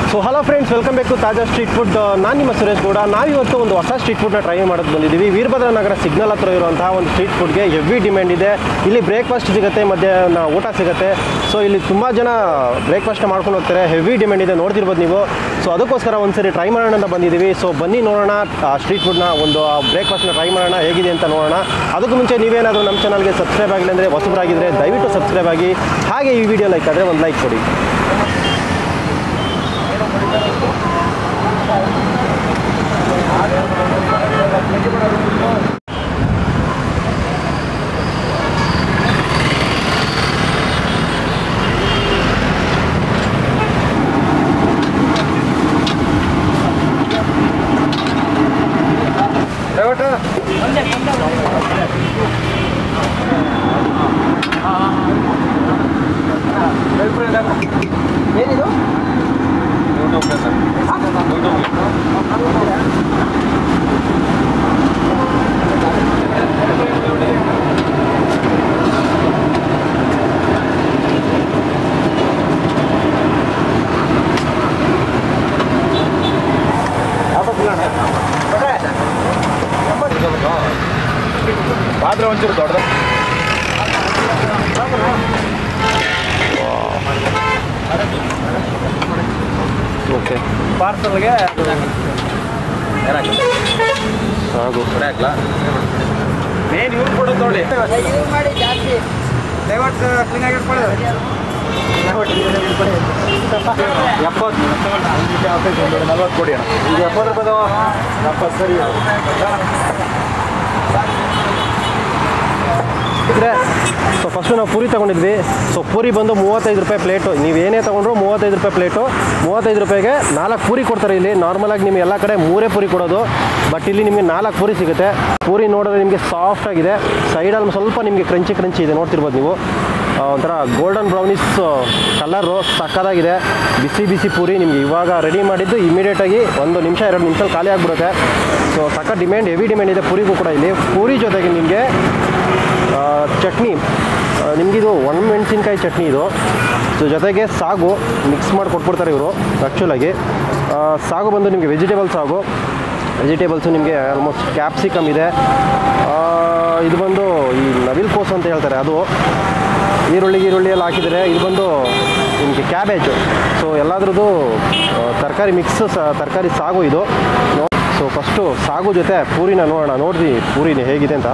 So hello friends, welcome back to Taaza street food. ನಾನು ನಿಮ್ಮ ಸುರೇಶ್ ಗೌಡ. ನಾವಿವತ್ತು ಒಂದು ಹೊಸ ಸ್ಟ್ರೀಟ್ ಫುಡ್ನ ಟ್ರೈ ಮಾಡೋದು ಬಂದಿದ್ದೀವಿ. ವೀರಭದ್ರ ನಗರ ಸಿಗ್ನಲ್ ಹತ್ರ ಇರುವಂತಹ ಒಂದು ಸ್ಟ್ರೀಟ್ ಫುಡ್ಗೆ ಹೆವಿ ಡಿಮ್ಯಾಂಡ್ ಇದೆ. ಇಲ್ಲಿ ಬ್ರೇಕ್ಫಾಸ್ಟ್ ಸಿಗುತ್ತೆ, ಮಧ್ಯಾಹ್ನ ಊಟ ಸಿಗುತ್ತೆ. ಸೊ ಇಲ್ಲಿ ತುಂಬ ಜನ ಬ್ರೇಕ್ಫಾಸ್ಟ್ನ ಮಾಡ್ಕೊಂಡು ಹೋಗ್ತಾರೆ. ಹೆವಿ ಡಿಮ್ಯಾಂಡ್ ಇದೆ, ನೋಡ್ತಿರ್ಬೋದು ನೀವು. ಸೊ ಅದಕ್ಕೋಸ್ಕರ ಒಂದ್ಸರಿ ಟ್ರೈ ಮಾಡೋಣ ಅಂತ ಬಂದಿದ್ದೀವಿ. ಸೊ ಬನ್ನಿ ನೋಡೋಣ ಸ್ಟ್ರೀಟ್ ಫುಡ್ನ, ಒಂದು ಬ್ರೇಕ್ಫಾಸ್ಟ್ನ ಟ್ರೈ ಮಾಡೋಣ ಹೇಗಿದೆ ಅಂತ ನೋಡೋಣ. ಅದಕ್ಕೂ ಮುಂಚೆ ನೀವೇನಾದರೂ ನಮ್ಮ ಚಾನಲ್ಗೆ ಸಬ್ಸ್ಕ್ರೈಬ್ ಆಗಿಲ್ಲ ಅಂದರೆ, ಹೊಸಬರಾಗಿದ್ದರೆ ದಯವಿಟ್ಟು ಸಬ್ಸ್ಕ್ರೈಬ್ ಆಗಿ. ಹಾಗೆ ಈ ವಿಡಿಯೋ ಲೈಕ್ ಆದರೆ ಒಂದು ಲೈಕ್ ಕೊಡಿ. ಏನಿದು? ಪಾತ್ರೆ ಒಂಚೂರು ದೊಡ್ಡದು. ಓಕೆ, ಪಾರ್ಸಲ್ಗೆ ಸಾಗು ಹಾಕ್ಲಾ? ಮೇನ್ ಇವ್ರು ಕೊಡೋದು ನೋಡಿ. ದಯವಿಟ್ಟು ಕ್ಲೀನಾಗಿ ಇಟ್ಕೊಳ್ಳೋದು. 40 ಕೊಡಿ ಅಣ್ಣ. ಈಗ 70 ರೂಪಾಯಿದು 70 ಸರಿ. ಸೊ ಫಸ್ಟು ನಾವು ಪೂರಿ ತೊಗೊಂಡಿದ್ವಿ. ಸೊ ಪೂರಿ ಬಂದು 35 ರೂಪಾಯಿ ಪ್ಲೇಟು. ನೀವೇನೇ ತೊಗೊಂಡ್ರು 35 ರೂಪಾಯಿ ಪ್ಲೇಟು. 35 ರೂಪಾಯಿಗೆ 4 ಪೂರಿ ಕೊಡ್ತಾರೆ. ಇಲ್ಲಿ ನಾರ್ಮಲಾಗಿ ನಿಮಗೆ ಎಲ್ಲ ಕಡೆ 3 ಪೂರಿ ಕೊಡೋದು, ಬಟ್ ಇಲ್ಲಿ ನಿಮಗೆ 4 ಪೂರಿ ಸಿಗುತ್ತೆ. ಪೂರಿ ನೋಡಿದ್ರೆ ನಿಮಗೆ ಸಾಫ್ಟ್ ಆಗಿದೆ, ಸೈಡಲ್ಲಿ ಸ್ವಲ್ಪ ನಿಮಗೆ ಕ್ರಂಚಿ ಇದೆ, ನೋಡ್ತಿರ್ಬೋದು ನೀವು. ಒಂಥರ ಗೋಲ್ಡನ್ ಬ್ರೌನಿಸ್ ಕಲರು ಸಕ್ಕದಾಗಿದೆ. ಬಿಸಿ ಪೂರಿ ನಿಮಗೆ ಇವಾಗ ರೆಡಿ ಮಾಡಿದ್ದು ಇಮಿಡಿಯೇಟಾಗಿ 1 ನಿಮಿಷ 2 ನಿಮಿಷದಲ್ಲಿ ಖಾಲಿ ಆಗಿಬಿಡುತ್ತೆ. ಸೊ ಸಕ್ಕ ಡಿಮ್ಯಾಂಡ್, ಹೆವಿ ಡಿಮ್ಯಾಂಡ್ ಇದೆ ಪೂರಿಗೂ ಕೂಡ. ಇಲ್ಲಿ ಪೂರಿ ಜೊತೆಗೆ ನಿಮಗೆ ಚಟ್ನಿ, ನಿಮಗಿದು ಒಣಮೆಣಸಿನ್ಕಾಯಿ ಚಟ್ನಿ ಇದು. ಸೊ ಜೊತೆಗೆ ಸಾಗು ಮಿಕ್ಸ್ ಮಾಡಿ ಕೊಟ್ಬಿಡ್ತಾರೆ ಇವರು. ಆ್ಯಕ್ಚುಲಾಗಿ ಸಾಗು ಬಂದು ನಿಮಗೆ ವೆಜಿಟೇಬಲ್ಸು ನಿಮಗೆ ಆಲ್ಮೋಸ್ಟ್ ಕ್ಯಾಪ್ಸಿಕಮ್ ಇದೆ. ಇದು ಬಂದು ಈ ನವಿಲ್ ಕೋಸು ಅಂತ ಹೇಳ್ತಾರೆ, ಅದು ಈರುಳ್ಳಿ ಎಲ್ಲ ಹಾಕಿದ್ದಾರೆ. ಇದು ಬಂದು ನಿಮಗೆ ಕ್ಯಾಬೇಜು. ಸೊ ಎಲ್ಲದ್ರದ್ದು ತರಕಾರಿ ಮಿಕ್ಸ್, ತರಕಾರಿ ಸಾಗು ಇದು. ಸೊ ಫಸ್ಟು ಸಾಗು ಜೊತೆ ಪೂರಿನ ನೋಡೋಣ, ನೋಡ್ರಿ ಪೂರಿನ ಹೇಗಿದೆ ಅಂತ.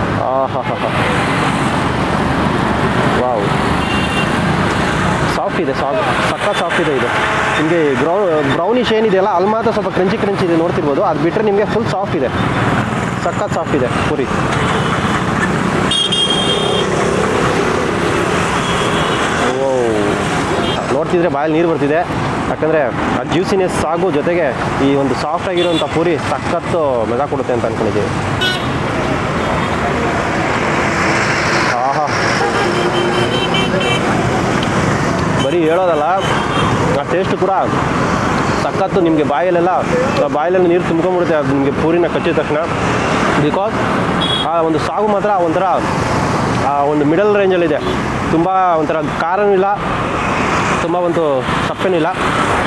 ವಾವ್, ಸಾಫ್ಟ್ ಇದೆ ಸಾಗು, ಸಕ್ಕ ಸಾಫ್ಟ್ ಇದೆ ಇದು. ನಿಮಗೆ ಬ್ರೌನಿಶ್ ಏನಿದೆಯಲ್ಲ ಅಲ್ಲಿ ಮಾತ್ರ ಸ್ವಲ್ಪ ಕ್ರಂಚಿ ಇದೆ, ನೋಡ್ತಿರ್ಬೋದು. ಅದು ಬಿಟ್ಟರೆ ನಿಮಗೆ ಫುಲ್ ಸಾಫ್ಟ್ ಇದೆ, ಸಖತ್ ಸಾಫ್ಟ್ ಇದೆ ಪೂರಿ. ನೋಡ್ತಿದ್ರೆ ಬಾಯಲ್ಲಿ ನೀರು ಬರ್ತಿದೆ, ಯಾಕಂದರೆ ಆ ಜ್ಯೂಸಿನೆಸ್ ಸಾಗು ಜೊತೆಗೆ ಈ ಒಂದು ಸಾಫ್ಟ್ ಆಗಿರೋಂಥ ಪೂರಿ ಸಖತ್ತು ಮಜಾ ಕೊಡುತ್ತೆ ಅಂತ ಅಂದ್ಕೊಂಡಿದ್ದೀವಿ. ಆಹಾ, ಬರೀ ಹೇಳೋದಲ್ಲ, ಆ ಟೇಸ್ಟ್ ಕೂಡ ಸಖತ್ತು. ನಿಮಗೆ ಬಾಯಲ್ಲೆಲ್ಲ ನೀರು ತುಂಬ್ಕೊಂಡ್ಬಿಡುತ್ತೆ ಅದು ನಿಮಗೆ ಪೂರಿನ ಕಚ್ಚಿದ ತಕ್ಷಣ. ಬಿಕಾಸ್ ಆ ಒಂದು ಸಾಗು ಮಾತ್ರ ಒಂಥರ ಒಂದು ಮಿಡಲ್ ರೇಂಜಲ್ಲಿದೆ. ತುಂಬ ಒಂಥರ ಖಾರನೂ ಇಲ್ಲ, ತುಂಬ ಒಂದು ಸಪ್ಪೇನೂ ಇಲ್ಲ.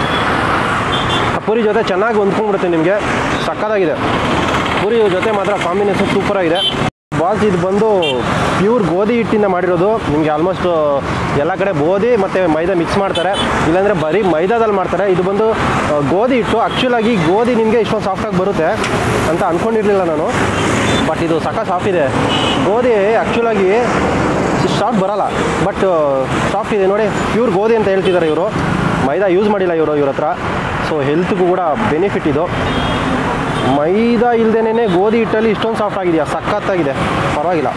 ಆ ಪೂರಿ ಜೊತೆ ಚೆನ್ನಾಗಿ ಹೊಂದ್ಕೊಂಡ್ಬಿಡುತ್ತೆ ನಿಮಗೆ, ಸಕ್ಕತ್ತಾಗಿದೆ. ಪೂರಿ ಜೊತೆ ಮಾತ್ರ ಕಾಂಬಿನೇಷನ್ ಸೂಪರಾಗಿದೆ. ಬಾಲ್ಸ್ ಇದು ಬಂದು ಪ್ಯೂರ್ ಗೋಧಿ ಹಿಟ್ಟಿಂದ ಮಾಡಿರೋದು. ನಿಮಗೆ ಆಲ್ಮೋಸ್ಟ್ ಎಲ್ಲ ಕಡೆ ಗೋಧಿ ಮತ್ತು ಮೈದಾ ಮಿಕ್ಸ್ ಮಾಡ್ತಾರೆ, ಇಲ್ಲಾಂದರೆ ಬರೀ ಮೈದಾದಲ್ಲಿ ಮಾಡ್ತಾರೆ. ಇದು ಬಂದು ಗೋಧಿ ಹಿಟ್ಟು. ಆ್ಯಕ್ಚುಲಾಗಿ ಗೋಧಿ ನಿಮಗೆ ಇಷ್ಟೊಂದು ಸಾಫ್ಟಾಗಿ ಬರುತ್ತೆ ಅಂತ ಅಂದ್ಕೊಂಡಿರಲಿಲ್ಲ ನಾನು, ಬಟ್ ಇದು ಸಕ್ಕ ಸಾಫ್ಟ್ ಇದೆ. ಗೋಧಿ ಆ್ಯಕ್ಚುಲಾಗಿ ಸಾಫ್ಟ್ ಬರೋಲ್ಲ, ಬಟ್ ಸಾಫ್ಟ್ ಇದೆ ನೋಡಿ. ಪ್ಯೂರ್ ಗೋಧಿ ಅಂತ ಹೇಳ್ತಿದ್ದಾರೆ ಇವರು, ಮೈದಾ ಯೂಸ್ ಮಾಡಿಲ್ಲ ಇವ್ರ ಹತ್ರ. ಸೊ ಹೆಲ್ತ್ಗೂ ಕೂಡ ಬೆನಿಫಿಟ್ ಇದು. ಮೈದಾ ಇಲ್ಲದೇನೆ ಗೋಧಿ ಹಿಟ್ಟಲ್ಲಿ ಇಷ್ಟೊಂದು ಸಾಫ್ಟ್ ಆಗಿದೆಯಾ, ಸಖತ್ತಾಗಿದೆ, ಪರವಾಗಿಲ್ಲ.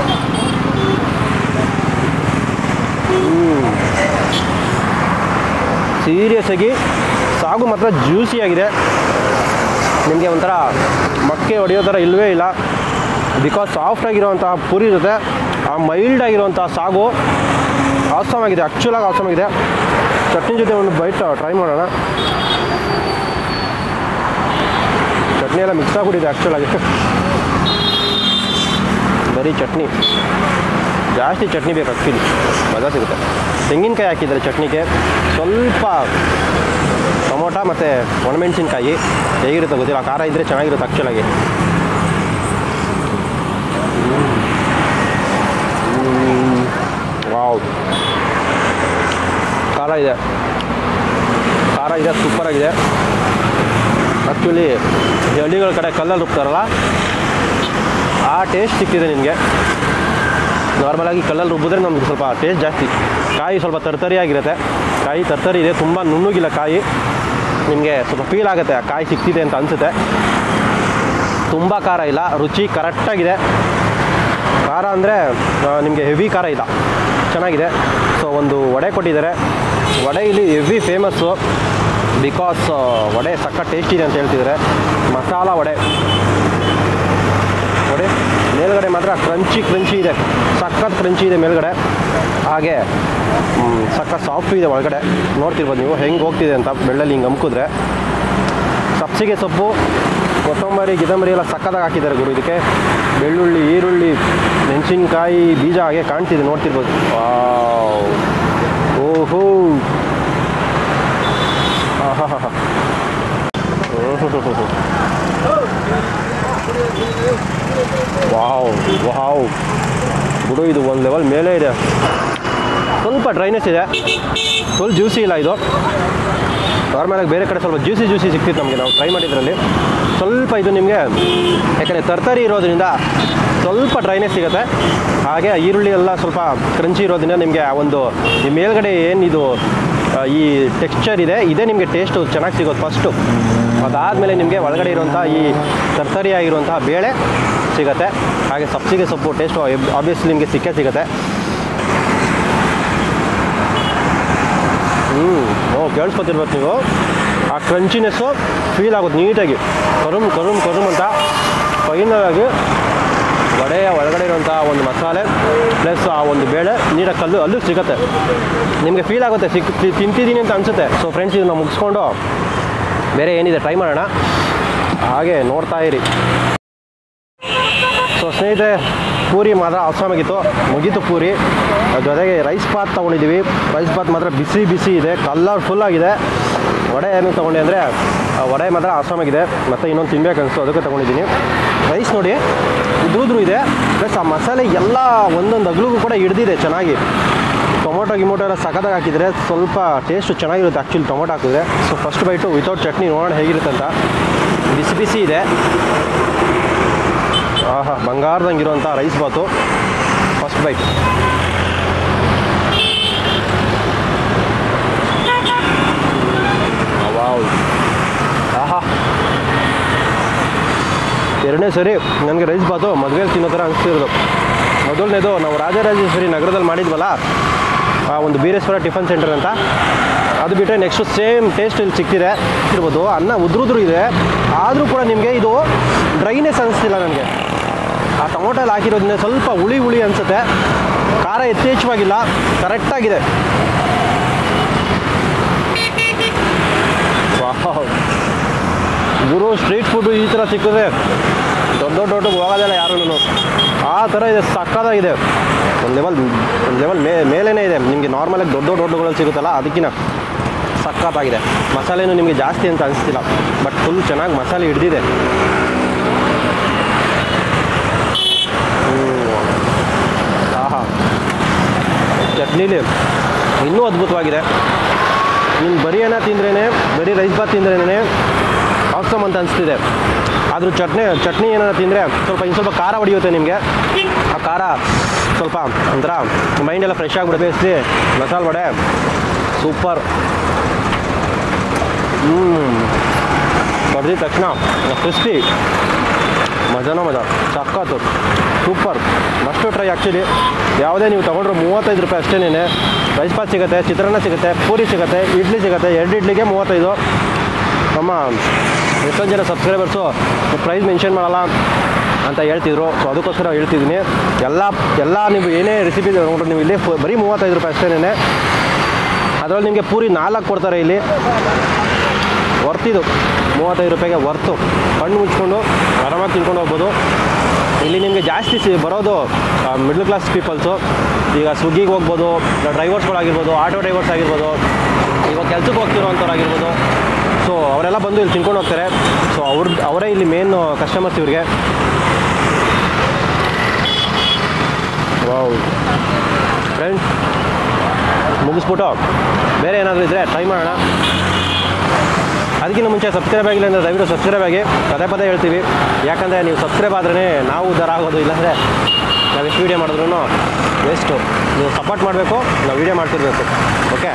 ಸೀರಿಯಸ್ ಆಗಿ ಸಾಗು ಮಾತ್ರ ಜ್ಯೂಸಿಯಾಗಿದೆ. ನಿಮಗೆ ಒಂಥರ ಮಕ್ಕೆ ಹೊಡೆಯೋ ಥರ ಇಲ್ಲವೇ ಇಲ್ಲ. ಬಿಕಾಸ್ ಸಾಫ್ಟಾಗಿರೋವಂತಹ ಪೂರಿ ಜೊತೆ ಆ ಮೈಲ್ಡ್ ಆಗಿರುವಂಥ ಸಾಗು ಆಸಮ್ ಆಗಿದೆ, ಆ್ಯಕ್ಚುಲಾಗಿ ಆಸಮ್ ಆಗಿದೆ. ಚಟ್ನಿ ಜೊತೆ ಒಂದು ಬೈಟ್ ಟ್ರೈ ಮಾಡೋಣ. ಚಟ್ನಿ ಎಲ್ಲ ಮಿಕ್ಸ್ ಆಗಿಬಿಟ್ಟಿದೆ ಆ್ಯಕ್ಚುಲಾಗಿ. ಬರೀ ಚಟ್ನಿ, ಜಾಸ್ತಿ ಚಟ್ನಿ ಬೇಕು ಆ್ಯಕ್ಚುಲಿ, ಮಜಾ ಸಿಗುತ್ತೆ. ತೆಂಗಿನಕಾಯಿ ಹಾಕಿದ್ದಾರೆ ಚಟ್ನಿಗೆ, ಸ್ವಲ್ಪ ಟೊಮೊಟೊ ಟೊಮೊಟೊ ಮತ್ತು ಒಣಮೆಣಸಿನ್ಕಾಯಿ ಹೇಗಿರುತ್ತೆ ಗೊತ್ತಿಲ್ಲ, ಖಾರ ಇದ್ದರೆ ಚೆನ್ನಾಗಿರುತ್ತೆ ಆ್ಯಕ್ಚುಲಾಗಿ. ವಾವ್, ಖಾರ ಇದೆ ಸೂಪರಾಗಿದೆ. ಆ್ಯಕ್ಚುಲಿ ಈ ಹಳ್ಳಿಗಳ ಕಡೆ ಕಲ್ಲಲ್ಲಿ ರುಬ್ತಾರಲ್ಲ ಆ ಟೇಸ್ಟ್ ಸಿಕ್ತಿದೆ ನಿಮಗೆ. ನಾರ್ಮಲಾಗಿ ಕಲ್ಲಲ್ಲಿ ರುಬ್ಬಿದ್ರೆ ನಮ್ಗೆ ಸ್ವಲ್ಪ ಟೇಸ್ಟ್ ಜಾಸ್ತಿ. ಕಾಯಿ ಸ್ವಲ್ಪ ತರ್ತರಿಯಾಗಿರುತ್ತೆ, ಕಾಯಿ ತರ್ತರಿ ಇದೆ, ತುಂಬ ನುಣ್ಣಗಿಲ್ಲ ಕಾಯಿ. ನಿಮಗೆ ಸ್ವಲ್ಪ ಫೀಲ್ ಆಗುತ್ತೆ ಆ ಕಾಯಿ ಸಿಕ್ತಿದೆ ಅಂತ ಅನಿಸುತ್ತೆ. ತುಂಬ ಖಾರ ಇಲ್ಲ, ರುಚಿ ಕರೆಕ್ಟಾಗಿದೆ. ಖಾರ ಅಂದರೆ ನಿಮಗೆ ಹೆವಿ ಖಾರ ಇಲ್ಲ, ಚೆನ್ನಾಗಿದೆ. ಸೊ ಒಂದು ವಡೆ ಕೊಟ್ಟಿದ್ದಾರೆ. ವಡೆ ಇಲ್ಲಿ ಹೆವಿ ಫೇಮಸ್ಸು, ಬಿಕಾಸ್ ವಡೆ ಸಖತ್ ಟೇಸ್ಟ್ ಇದೆ ಅಂತ ಹೇಳ್ತಿದ್ದಾರೆ. ಮಸಾಲ ವಡೆ ಮೇಲ್ಗಡೆ ಮಾತ್ರ ಕ್ರಂಚಿ ಇದೆ, ಸಖತ್ ಕ್ರಂಚಿ ಇದೆ ಮೇಲ್ಗಡೆ. ಹಾಗೆ ಸಖತ್ ಸಾಫ್ಟ್ ಇದೆ ಒಳಗಡೆ. ನೋಡ್ತಿರ್ಬೋದು ನೀವು ಹೆಂಗೆ ಹೋಗ್ತಿದೆ ಅಂತ ಬೆಳ್ಳಲ್ಲಿ ಹಿಂಗೆ ಅಮ್ಕಿದ್ರೆ. ಸಬ್ಸಿಗೆ ಸೊಪ್ಪು, ಕೊತ್ತಂಬರಿ ಗಿದಂಬರಿ ಎಲ್ಲ ಸಕ್ಕತ್ತಾಗಿ ಹಾಕಿದ್ದಾರೆ ಗುರು ಇದಕ್ಕೆ. ಬೆಳ್ಳುಳ್ಳಿ, ಈರುಳ್ಳಿ, ಮೆಣಸಿನ್ಕಾಯಿ ಬೀಜ ಹಾಗೆ ಕಾಣ್ತಿದೆ, ನೋಡ್ತಿರ್ಬೋದು. ಓಹೋ, ವಾವ್ ಬಿಡು, ಇದು ಒಂದು ಲೆವೆಲ್ ಮೇಲೆ ಇದೆ. ಸ್ವಲ್ಪ ಡ್ರೈನೆಸ್ ಇದೆ, ಫುಲ್ ಜ್ಯೂಸಿ ಇಲ್ಲ ಇದು. ನಾರ್ಮಲಾಗಿ ಬೇರೆ ಕಡೆ ಸ್ವಲ್ಪ ಜ್ಯೂಸಿ ಸಿಗ್ತಿತ್ತು ನಮಗೆ, ನಾವು ಟ್ರೈ ಮಾಡಿದ್ರಲ್ಲಿ. ಸ್ವಲ್ಪ ಇದು ನಿಮಗೆ ಯಾಕಂದರೆ ತರಕಾರಿ ಇರೋದ್ರಿಂದ ಸ್ವಲ್ಪ ಡ್ರೈನೆಸ್ ಸಿಗುತ್ತೆ. ಹಾಗೆ ಈರುಳ್ಳಿ ಎಲ್ಲ ಸ್ವಲ್ಪ ಕ್ರಂಚಿ ಇರೋದ್ರಿಂದ ನಿಮಗೆ ಆ ಒಂದು ಈ ಮೇಲ್ಗಡೆ ಏನಿದು ಈ ಟೆಕ್ಸ್ಚರ್ ಇದೇ ನಿಮಗೆ ಟೇಸ್ಟು ಚೆನ್ನಾಗಿ ಸಿಗೋದು ಫಸ್ಟು. ಅದಾದಮೇಲೆ ನಿಮಗೆ ಒಳಗಡೆ ಇರುವಂಥ ಈ ತರಕಾರಿ ಆಗಿರುವಂತಹ ಬೇಳೆ ಸಿಗುತ್ತೆ. ಹಾಗೆ ಸಬ್ಸಿಗೆ ಸೊಪ್ಪು ಟೇಸ್ಟು ಆಬ್ವಿಯಸ್ಲಿ ನಿಮಗೆ ಸಿಗುತ್ತೆ. ಕೇಳಿಸ್ಕೊತಿರ್ಬೇಕು ನೀವು, ಆ ಕ್ರಂಚಿನೆಸ್ಸು ಫೀಲ್ ಆಗುತ್ತೆ ನೀಟಾಗಿ. ಕರುಮ್ ಅಂತ ಫೈನಲಾಗಿ ವಡೆಯ ಒಳಗಡೆ ಇರುವಂಥ ಒಂದು ಮಸಾಲೆ ಪ್ಲಸ್ ಆ ಒಂದು ಬೇಳೆ ನೀಟಾಗಿ ಅಲ್ಲೂ ಸಿಗುತ್ತೆ. ನಿಮಗೆ ಫೀಲ್ ಆಗುತ್ತೆ ತಿಂತಿದ್ದೀನಿ ಅಂತ ಅನಿಸುತ್ತೆ. ಸೊ ಫ್ರೆಂಡ್ಸ್, ಇದನ್ನು ಮುಗಿಸ್ಕೊಂಡು ಬೇರೆ ಏನಿದೆ ಟ್ರೈ ಮಾಡೋಣ. ಹಾಗೆ ನೋಡ್ತಾ ಇರಿ. ಸೊ ಸ್ನೇಹಿತರೆ, ಪೂರಿ ಮಾತ್ರ ಅವಸರವಾಗಿತ್ತು, ಮುಗೀತು ಪೂರಿ. ಜೊತೆಗೆ ರೈಸ್ ಬಾತ್ ತೊಗೊಂಡಿದ್ದೀವಿ. ರೈಸ್ ಬಾತ್ ಮಾತ್ರ ಬಿಸಿ ಇದೆ, ಕಲರ್ಫುಲ್ ಆಗಿದೆ. ವಡೆ ಏನು ತೊಗೊಂಡೆ ಅಂದರೆ ವಡೆ ಮಾತ್ರ ಅವಸರವಾಗಿದೆ. ಮತ್ತು ಇನ್ನೊಂದು ತಿನ್ಬೇಕು ಅನಿಸ್ತು, ಅದಕ್ಕೆ ತೊಗೊಂಡಿದ್ದೀನಿ. ರೈಸ್ ನೋಡಿ ಉದ್ರೂ ಇದೆ, ಪ್ಲಸ್ ಆ ಮಸಾಲೆ ಎಲ್ಲ ಒಂದೊಂದು ಅಗ್ಲಿಗೂ ಕೂಡ ಹಿಡ್ದಿದೆ ಚೆನ್ನಾಗಿ. ಟೊಮೊಟೊ ಎಲ್ಲ ಸಖತ್ತಾಗಿ ಹಾಕಿದರೆ ಸ್ವಲ್ಪ ಟೇಸ್ಟು ಚೆನ್ನಾಗಿರುತ್ತೆ ಆ್ಯಕ್ಚುಲಿ ಟೊಮೊಟೊ ಹಾಕಿದ್ರೆ. So first bite without chutney ನೋಡೋಣ ಹೇಗಿರುತ್ತೆ ಅಂತ. ಬಿಸಿ ಇದೆ. ಆಹಾ, ಬಂಗಾರದಂಗಿರುವಂಥ rice bath. First bite. Wow, ಆಹಾ, ಎರಡನೇ ಸರಿ ನನಗೆ ರೈಸ್ ಬಾತು ಮದುವೆಯಲ್ಲಿ ತಿನ್ನೋ ಥರ ಅನಿಸ್ತಿರೋದು. ಮೊದಲನೇದು ನಾವು ರಾಜರಾಜೇಶ್ವರಿ ನಗರದಲ್ಲಿ ಮಾಡಿದ್ವಲ್ಲ, ಆ ಒಂದು ಬೀರೇಶ್ವರ ಟಿಫನ್ ಸೆಂಟರ್ ಅಂತ, ಅದು ಬಿಟ್ಟರೆ ನೆಕ್ಸ್ಟು ಸೇಮ್ ಟೇಸ್ಟ್ ಇಲ್ಲಿ ಸಿಗ್ತಿದೆ ಇರ್ಬೋದು. ಅನ್ನ ಉದ್ರೂ ಇದೆ, ಆದರೂ ಕೂಡ ನಿಮಗೆ ಇದು ಡ್ರೈನೆಸ್ ಅನಿಸ್ತಿಲ್ಲ ನನಗೆ. ಆ ಟೊಮೊಟೊಲ್ಲಿ ಹಾಕಿರೋದ್ರಿಂದ ಸ್ವಲ್ಪ ಹುಳಿ ಅನಿಸುತ್ತೆ. ಖಾರ ಯಥೇಚ್ಛವಾಗಿಲ್ಲ, ಕರೆಕ್ಟಾಗಿದೆ. ಗುರು, ಸ್ಟ್ರೀಟ್ ಫುಡ್ಡು ಈ ಥರ ಸಿಕ್ಕಿದ್ರೆ ದೊಡ್ಡ ಹೋಗೋದಿಲ್ಲ ಯಾರೂ. ಆ ಥರ ಇದೆ, ಸಕ್ಕತ್ತಾಗಿದೆ. ಒಂದು ಲೆವೆಲ್ ಮೇಲೇ ಇದೆ. ನಿಮಗೆ ನಾರ್ಮಲಾಗಿ ದೊಡ್ಡಗಳಲ್ಲಿ ಸಿಗುತ್ತಲ್ಲ, ಅದಕ್ಕಿಂತ ಸಕ್ಕತ್ತಾಗಿದೆ. ಮಸಾಲೆನೂ ನಿಮಗೆ ಜಾಸ್ತಿ ಅಂತ ಅನಿಸ್ತಿಲ್ಲ, ಬಟ್ ಫುಲ್ ಚೆನ್ನಾಗಿ ಮಸಾಲೆ ಹಿಡ್ದಿದೆ. ಆಹಾ, ಚಟ್ನೀಲಿ ಇನ್ನೂ ಅದ್ಭುತವಾಗಿದೆ. ನೀವು ಬರೀ ಅನ್ನ ತಿಂದ್ರೇ, ಬರೀ ರೈಸ್ ಬಾತ್ ತಿಂದ್ರೇ ಆಸಮ್ ಅಂತ ಅನಿಸ್ತಿದೆ. ಆದರೂ ಚಟ್ನಿ ಏನಾರ ತಿಂದರೆ ಸ್ವಲ್ಪ ಖಾರ ಹೊಡೆಯುತ್ತೆ ನಿಮಗೆ. ಆ ಖಾರ ಸ್ವಲ್ಪ ಒಂಥರ ಮೈಂಡೆಲ್ಲ ಫ್ರೆಶ್ ಆಗಿಬಿಡುತ್ತೆ. ಮಸಾಲೆ ವಡೆ ಸೂಪರ್. ಹೊಡೆದಿದ ತಕ್ಷಣ ಕ್ರಿಸ್ಪಿ, ಮಜಾ ಸಕ್ಕತ್ತು, ಸೂಪರ್. Must try actually. ಯಾವುದೇ ನೀವು ತೊಗೊಂಡ್ರೆ 35 ರೂಪಾಯಿ ಅಷ್ಟೇನೇ. ರೈಸ್ ಬಾತ್ ಸಿಗುತ್ತೆ, ಚಿತ್ರಾನ್ನ ಸಿಗುತ್ತೆ, ಪೂರಿ ಸಿಗುತ್ತೆ, ಇಡ್ಲಿ ಸಿಗುತ್ತೆ. 2 ಇಡ್ಲಿಗೆ 35. ನಮ್ಮ ಎಷ್ಟೊಂದು ಜನ ಸಬ್ಸ್ಕ್ರೈಬರ್ಸು ಪ್ರೈಸ್ ಮೆನ್ಷನ್ ಮಾಡಲ್ಲ ಅಂತ ಹೇಳ್ತಿದ್ರು. ಸೊ ಅದಕ್ಕೋಸ್ಕರ ಹೇಳ್ತಿದ್ದೀನಿ. ಎಲ್ಲ ನೀವು ಏನೇ ರೆಸಿಪಿ ತೊಗೊಂಡ್ರೆ ನೀವು ಇಲ್ಲಿ ಬರೀ 35 ರೂಪಾಯಿ ಅಷ್ಟೇನೇ. ಅದರಲ್ಲಿ ನಿಮಗೆ ಪೂರಿ 4 ಕೊಡ್ತಾರೆ ಇಲ್ಲಿ. ವರ್ತಿದು 35 ರೂಪಾಯಿಗೆ ವರ್ತು. ಕಣ್ಣು ಮುಚ್ಕೊಂಡು ಆರಾಮಾಗಿ ತಿನ್ಕೊಂಡು ಹೋಗ್ಬೋದು. ಇಲ್ಲಿ ನಿಮಗೆ ಜಾಸ್ತಿ ಬರೋದು ಮಿಡ್ಲ್ ಕ್ಲಾಸ್ ಪೀಪಲ್ಸು. ಈಗ ಸ್ವಿಗ್ಗಿಗೆ ಹೋಗ್ಬೋದು, ಡ್ರೈವರ್ಸ್ಗಳಾಗಿರ್ಬೋದು, ಆಟೋ ಡ್ರೈವರ್ಸ್ ಆಗಿರ್ಬೋದು, ಇವಾಗ ಕೆಲಸಕ್ಕೆ ಹೋಗ್ತಿರೋವಂಥವ್ರು ಆಗಿರ್ಬೋದು. ಸೊ ಅವರೆಲ್ಲ ಬಂದು ಇಲ್ಲಿ ತಿನ್ಕೊಂಡು ಹೋಗ್ತಾರೆ. ಸೊ ಅವರೇ ಇಲ್ಲಿ ಮೇನ್ ಕಸ್ಟಮರ್ಸ್ ಇವ್ರಿಗೆ. ವಾವ್ ಫ್ರೆಂಡ್ಸ್, ಮುಗಿಸ್ಬಿಟ್ಟು ಬೇರೆ ಏನಾದರೂ ಇದ್ದರೆ ಟ್ರೈ ಮಾಡೋಣ. ಅದಕ್ಕಿಂತ ಮುಂಚೆ ಸಬ್ಸ್ಕ್ರೈಬ್ ಆಗಿಲ್ಲ ಅಂದರೆ ದಯವಿಟ್ಟು ಸಬ್ಸ್ಕ್ರೈಬ್ ಆಗಿ. ಪದೇ ಹೇಳ್ತೀವಿ, ಯಾಕಂದರೆ ನೀವು ಸಬ್ಸ್ಕ್ರೈಬ್ ಆದ್ರೇ ನಾವು ಉದ್ಧಾರ ಆಗೋದು. ಇಲ್ಲಾಂದರೆ ನಾವು ಎಷ್ಟು ವೀಡಿಯೋ ಮಾಡಿದ್ರೂ ವೇಸ್ಟು. ನೀವು ಸಪೋರ್ಟ್ ಮಾಡಬೇಕು, ನಾವು ವೀಡಿಯೋ ಮಾಡ್ತಿರ್ಬೇಕು. ಓಕೆ,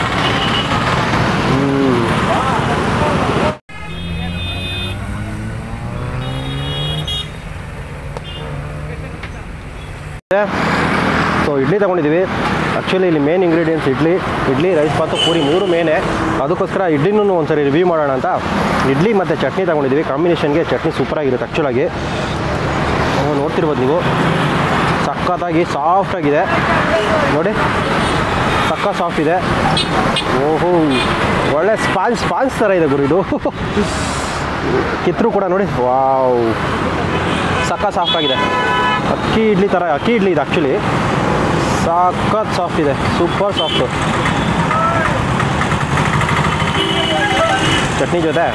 ಸೊ ಇಡ್ಲಿ ತೊಗೊಂಡಿದ್ದೀವಿ. ಆ್ಯಕ್ಚುಲಿ ಇಲ್ಲಿ main ingredients idli rice bath puri 3 ಮೇನೇ. ಅದಕ್ಕೋಸ್ಕರ ಇಡ್ಲಿನೂ ಒಂದ್ಸರಿ ರಿವ್ಯೂ ಮಾಡೋಣ ಅಂತ ಇಡ್ಲಿ ಮತ್ತು ಚಟ್ನಿ ತೊಗೊಂಡಿದ್ದೀವಿ. ಕಾಂಬಿನೇಷನ್ಗೆ ಚಟ್ನಿ ಸೂಪರಾಗಿರುತ್ತೆ. ಆ್ಯಕ್ಚುಲಾಗಿ ನೋಡ್ತಿರ್ಬೋದು ನೀವು, ಸಖತ್ತಾಗಿ ಸಾಫ್ಟಾಗಿದೆ ನೋಡಿ, ಸಖತ್ ಸಾಫ್ಟ್ ಇದೆ. ಓಹೋ, ಒಳ್ಳೆ ಸ್ಪಾಂಜ್ ಥರ ಇದೆ ಗುರು ಇದು. ಕಿತ್ತರೂ ಕೂಡ ನೋಡಿ, ವಾವ್, ಸಖತ್ ಸಾಫ್ಟಾಗಿದೆ. ಅಕ್ಕಿ ಇಡ್ಲಿ ಇದೆ ಆ್ಯಕ್ಚುಲಿ. ಸಖತ್ ಸಾಫ್ಟ್ ಇದೆ, ಸೂಪರ್ ಸಾಫ್ಟು. ಚಟ್ನಿ ಜೊತೆ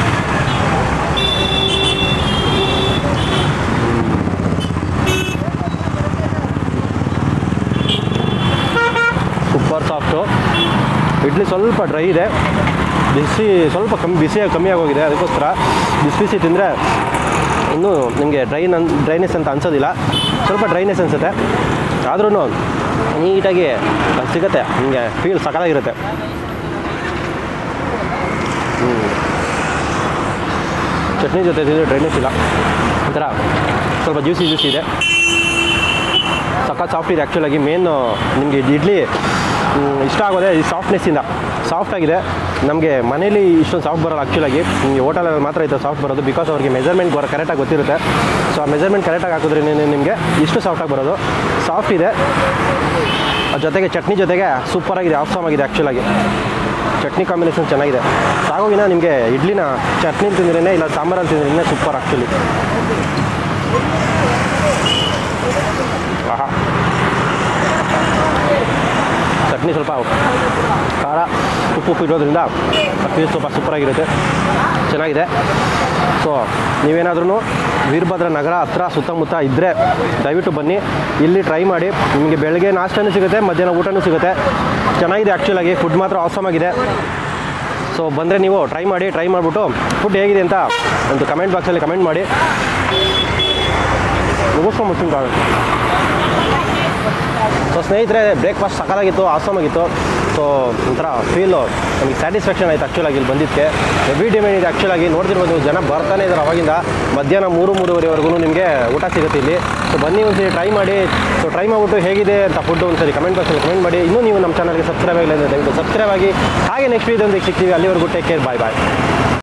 ಸೂಪರ್ ಸಾಫ್ಟು. ಇಡ್ಲಿ ಸ್ವಲ್ಪ ಡ್ರೈ ಇದೆ, ಸ್ವಲ್ಪ ಕಮ್ಮಿ ಆಗೋಗಿದೆ. ಅದಕ್ಕೋಸ್ಕರ ಬಿಸಿ ತಿಂದರೆ ಇನ್ನೂ ನಿಮಗೆ ಡ್ರೈನೆಸ್ ಅಂತ ಅನ್ಸೋದಿಲ್ಲ. ಸ್ವಲ್ಪ ಡ್ರೈನೆಸ್ ಅನಿಸುತ್ತೆ, ಆದ್ರೂ ನೀಟಾಗಿ ಸಿಗುತ್ತೆ. ನಿಮಗೆ ಫೀಲ್ ಸಖತ್ತಾಗಿರುತ್ತೆ. ಚಟ್ನಿ ಜೊತೆ ತಿಂದರೆ ಡ್ರೈನೆಸ್ ಇಲ್ಲ, ಒಂಥರ ಸ್ವಲ್ಪ ಜ್ಯೂಸಿ ಇದೆ. ಸಖತ್ ಸಾಫ್ಟ್ ಇದೆ. ಆ್ಯಕ್ಚುಲಾಗಿ ಮೇನ್ ನಿಮಗೆ ಇಡ್ಲಿ ಇಷ್ಟ ಆಗೋದೇ ಈ ಸಾಫ್ಟ್ನೆಸ್ಸಿಂದ. ಸಾಫ್ಟಾಗಿದೆ. ನಮಗೆ ಮನೇಲಿ ಇಷ್ಟೊಂದು ಸಾಫ್ಟ್ ಬರೋಲ್ಲ. ಆ್ಯಕ್ಚುಲಾಗಿ ನಿಮಗೆ ಹೋಟೆಲಲ್ಲಿ ಮಾತ್ರ ಇದು ಸಾಫ್ಟ್ ಬರೋದು, ಬಿಕಾಸ್ ಅವ್ರಿಗೆ ಮೆಜರ್ಮೆಂಟ್ ಕರೆಕ್ಟಾಗಿ ಗೊತ್ತಿರುತ್ತೆ. ಸೊ ಆ ಮೆಜರ್ಮೆಂಟ್ ಕರೆಕ್ಟಾಗಿ ಹಾಕಿದ್ರೆ ನಿಮಗೆ ಇಷ್ಟು ಸಾಫ್ಟಾಗಿ ಬರೋದು. ಸಾಫ್ಟ್ ಇದೆ, ಜೊತೆಗೆ ಚಟ್ನಿ ಜೊತೆಗೆ ಸೂಪರಾಗಿದೆ, ಆಫ್ಸಾಮ್ ಆಗಿದೆ. ಆ್ಯಕ್ಚುಲಾಗಿ ಚಟ್ನಿ ಕಾಂಬಿನೇಷನ್ ಚೆನ್ನಾಗಿದೆ. ಸಾಗೋಗಿನ ನಿಮಗೆ ಇಡ್ಲಿನ ಚಟ್ನಿ ತಿಂದ್ರೇ ಇಲ್ಲ ಸಾಂಬಾರಲ್ಲಿ ತಿಂದ್ರೇ ಸೂಪರ್. ಆ್ಯಕ್ಚುಲಿ ಆಹಾ, ಚಟ್ನಿ ಸ್ವಲ್ಪ ಖಾರ ಉಪ್ಪು ಇರೋದ್ರಿಂದ ಟೇಸ್ಟ್ ಸ್ವಲ್ಪ ಸೂಪರಾಗಿರುತ್ತೆ, ಚೆನ್ನಾಗಿದೆ. ಸೊ ನೀವೇನಾದ್ರೂ ವೀರಭದ್ರ ನಗರ ಹತ್ರ ಸುತ್ತಮುತ್ತ ಇದ್ದರೆ ದಯವಿಟ್ಟು ಬನ್ನಿ, ಇಲ್ಲಿ ಟ್ರೈ ಮಾಡಿ. ನಿಮಗೆ ಬೆಳಗ್ಗೆ ನಾಷ್ಟನೂ ಸಿಗುತ್ತೆ, ಮಧ್ಯಾಹ್ನ ಊಟನೂ ಸಿಗುತ್ತೆ. ಚೆನ್ನಾಗಿದೆ. ಆ್ಯಕ್ಚುಲಾಗಿ ಫುಡ್ ಮಾತ್ರ ಆಸಮ್ ಆಗಿದೆ. ಸೊ ಬಂದರೆ ನೀವು ಟ್ರೈ ಮಾಡಿಬಿಟ್ಟು ಫುಡ್ ಹೇಗಿದೆ ಅಂತ ಒಂದು ಕಮೆಂಟ್ ಬಾಕ್ಸಲ್ಲಿ ಕಮೆಂಟ್ ಮಾಡಿ. ಮುಗಿಸ್ಕೊಂಡ್ಬಿಡ್ತೀನಿ. ಸೊ ಸ್ನೇಹಿತರೆ, ಬ್ರೇಕ್ಫಾಸ್ಟ್ ಸಕ್ಕತ್ತಾಗಿತ್ತು, ಆಸಮ್ ಆಗಿತ್ತು. ಸೊ ಒಂಥರ ಫೀಲು ನಮಗೆ ಸ್ಯಾಟಿಸ್ಫ್ಯಾಕ್ಷನ್ ಆಯಿತು ಆ್ಯಕ್ಚುಲಾಗಿ ಇಲ್ಲಿ ಬಂದಿದ್ದಕ್ಕೆ. Every day ಮೇನಿದೆ. ಆ್ಯಕ್ಚುಲಾಗಿ ನೋಡ್ತಿರ್ಬೋದು ನೀವು, ಜನ ಬರ್ತಾನೆ ಇದ್ದಾರೆ ಅವಾಗಿಂದ. ಮಧ್ಯಾಹ್ನ 3-3:30ವರೆಗೂ ನಿಮಗೆ ಊಟ ಸಿಗುತ್ತೆ ಇಲ್ಲಿ. ಸೊ ಬನ್ನಿ ಒಂದ್ಸರಿ ಟ್ರೈ ಮಾಡಿ. ಸೊ ಟ್ರೈ ಮಾಡಿಬಿಟ್ಟು ಹೇಗಿದೆ ಅಂತ ಫುಡ್ ಒಂದ್ಸರಿ ಕಮೆಂಟ್ ಬಾಕ್ಸಲ್ಲಿ ಕಮೆಂಟ್ ಮಾಡಿ. ಇನ್ನೂ ನೀವು ನಮ್ಮ ಚಾನಲ್ಗೆ ಸಬ್ಸ್ಕ್ರೈಬ್ ಆಗಿಲ್ಲ ಅಂದರೆ ದಯವಿಟ್ಟು ಸಬ್ಸ್ಕ್ರೈಬ್ ಆಗಿ. ಹಾಗೆ ನೆಕ್ಸ್ಟ್ ವೀಡಿಯೋದೊಂದಿಗೆ ಸಿಗ್ತೀವಿ. ಅಲ್ಲಿವರೆಗೂ ಟೇಕ್ ಕೇರ್, ಬಾಯ್.